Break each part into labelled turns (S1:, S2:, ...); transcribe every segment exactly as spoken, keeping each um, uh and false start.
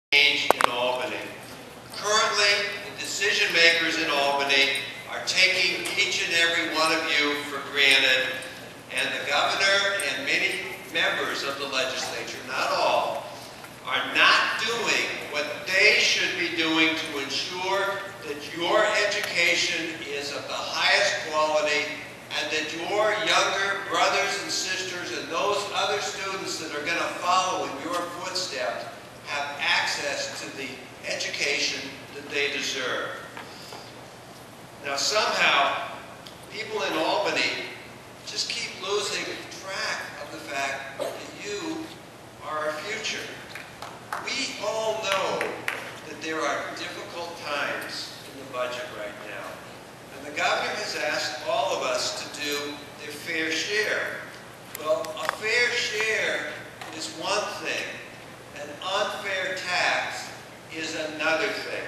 S1: change in Albany. Currently, the decision makers in Albany are taking each and every one of you for granted, and the governor and many members of the legislature, not all, are not doing what they should be doing to ensure that your education is of the highest quality and that your younger brothers and sisters and those other students that are going to follow in your footsteps have access to the education that they deserve. Now somehow, people in Albany just keep losing track of the fact that you are our future. We all know that there are difficult times in the budget right now. And the governor has asked all of us to do their fair share. Well, a fair share is one thing. An unfair tax is another thing.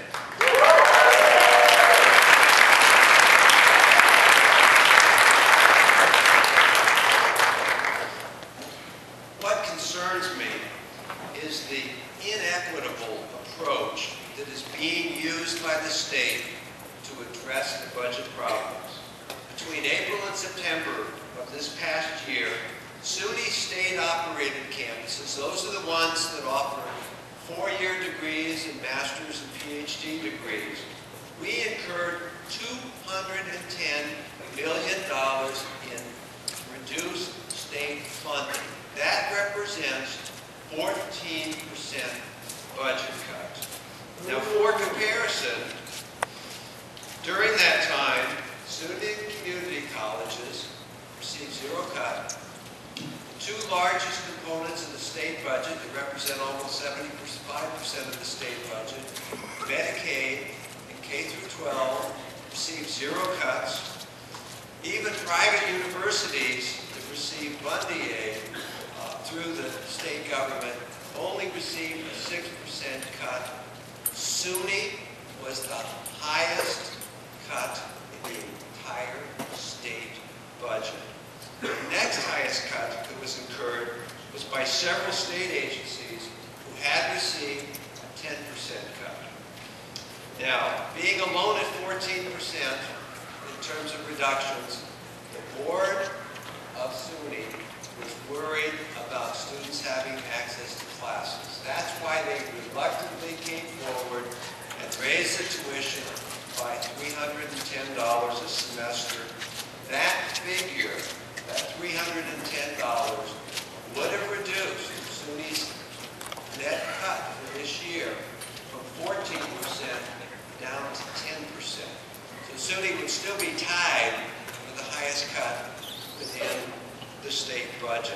S1: What concerns me is the inequitable approach that is being used by the state to address the budget problems. Between April and September of this past year, SUNY state-operated campuses, those are the ones that offer four-year degrees and master's and P H D degrees, we incurred two hundred ten million dollars in reduced state funding. That represents fourteen percent budget cuts. Now, for comparison, during that time, SUNY community colleges received zero cut. The two largest components of the state budget that represent almost seventy-five percent of the state budget, Medicaid and K through twelve, received zero cuts. Even private universities that receive Bundy aid uh, through the state government only received a six percent cut. SUNY was the highest cut in the entire state budget. The next highest cut that was incurred was by several state agencies who had received a ten percent cut. Now, being alone at fourteen percent in terms of reductions, the board of SUNY was worried about students having access to classes. That's why they reluctantly came forward and raised the tuition by three hundred ten dollars a semester. That figure, that three hundred ten dollars, would have reduced SUNY's net cut for this year from fourteen percent down to ten percent. So SUNY would still be tied for the highest cut within the state budget.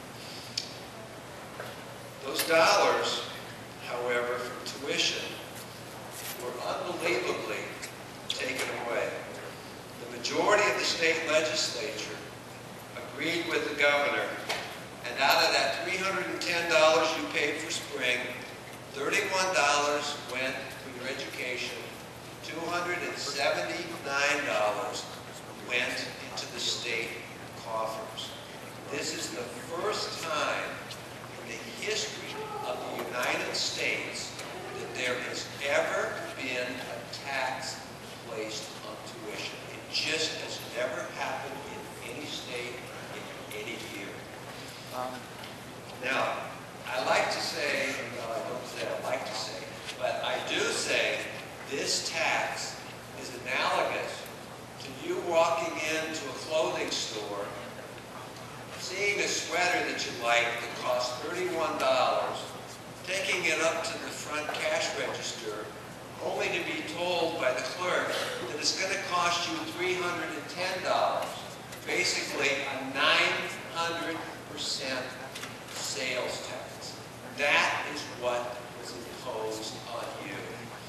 S1: Those dollars, however, from tuition were unbelievably taken away. The majority of the state legislature agreed with the governor, and out of that three hundred ten dollars you paid for spring, thirty-one dollars went for your education, two hundred seventy-nine dollars went into the state coffers. This is the first time in the history of the United States that there has ever been a tax placed on tuition. It just has never happened in any state in any year. Um, now, I like to say, well, I don't say I like to say, but I do say this tax is analogous to you walking into a clothing store, seeing a sweater that you like that costs thirty-one dollars, taking it up to the front cash register, only to be told by the clerk that it's going to cost you three hundred ten dollars, basically a nine hundred percent sales tax. That is what was imposed on you.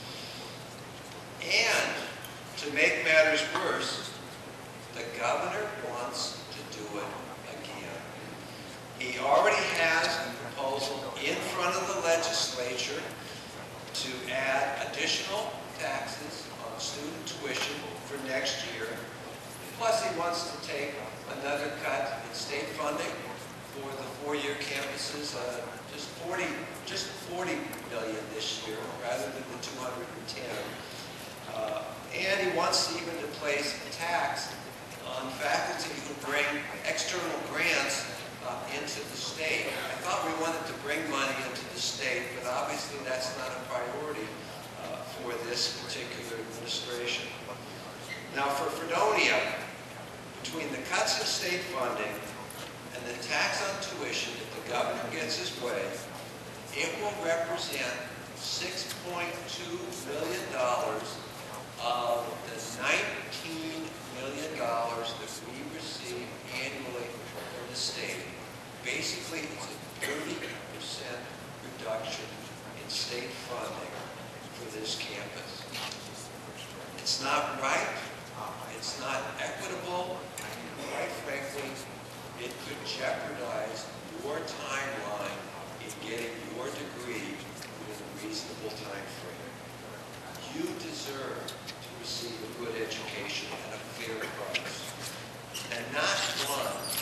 S1: And to make matters worse, the governor wants to do it again. He already has a proposal in front of the legislature to add additional taxes on student tuition for next year. Plus, he wants to take another cut in state funding for the four-year campuses, uh, just forty, just forty million this year, rather than the two hundred ten. Uh, and he wants even to place a tax on faculty who bring external grants uh, into the state. I thought we wanted to bring money into the state, but obviously that's not a priority uh, for this particular administration. Now for Fredonia, between the cuts in state funding and the tax on tuition, if the governor gets his way, it will represent six point two million dollars of the nineteen million dollars that we receive annually from the state. Basically, it's a thirty percent reduction in state funding for this campus. It's not right, it's not equitable, and quite frankly, it could jeopardize your timeline in getting your degree within a reasonable time frame. You deserve to receive a good education at a fair price, and not one